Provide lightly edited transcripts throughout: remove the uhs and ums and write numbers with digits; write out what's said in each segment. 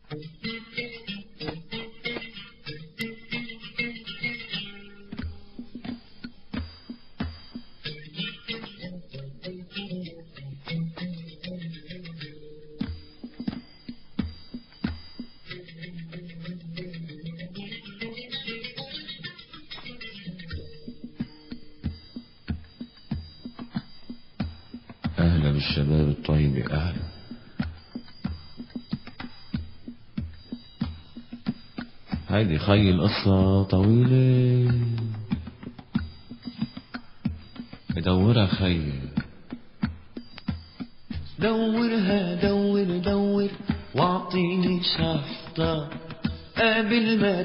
أهلا بالشباب الطيب، أهلا. هيدي خي القصة طويلة، بدورها خي. دورها دور دور واعطيني شفطة قبل ما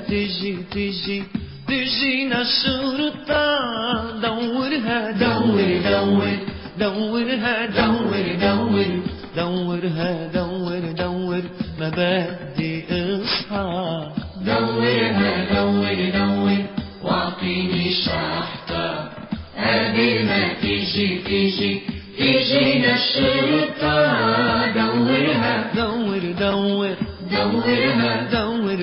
تجينا الشرطة. دورها دور دور دورها دور دورها دور ما بدي اصحى. دورها دور واعطيني شحطة قبل ما تجينا الشرطة. دورها دور دورها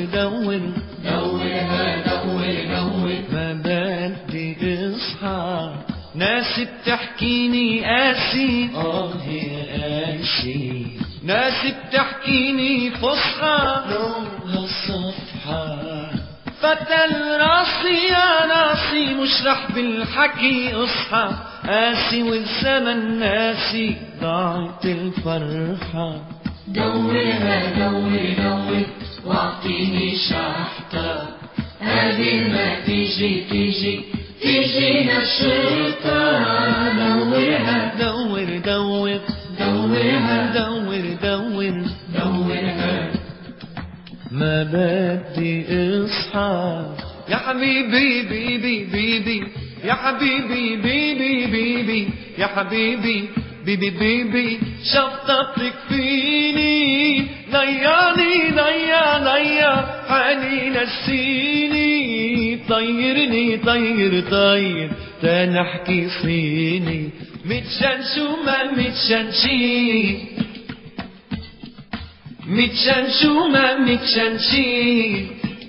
دورها دور ما بدي اصحى. ناس بتحكيني قاسي، يا قاسي. ناس بتحكيني فصحى، لونها الصفحة. فتل راسي يا ناسي، مش رح بالحكي اصحى. قاسي والزمن ناسي، ضاعت الفرحة. دورها دور واعطيني شحطة قبل ما تجينا الشرطة. دورها دورها ما بدي اصحى. يا حبيبي بيبي يا حبيبي بيبي يا حبيبي بيبي شططك فيني. ضيعني ضيع حالي نسيني. طيرني طير تنحكي صيني. متشنشو ما متشنشي، متشنشو ما متشنشي،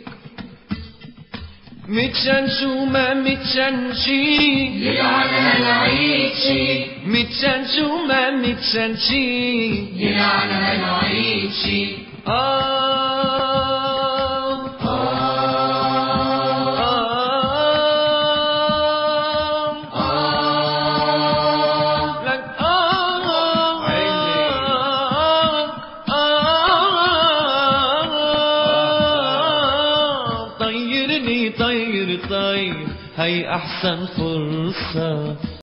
متشنشو ما متشنشي. يلعن العيشي، متشنشو ما متشنشي. يلعن العيشي. طير هي أحسن فرصة.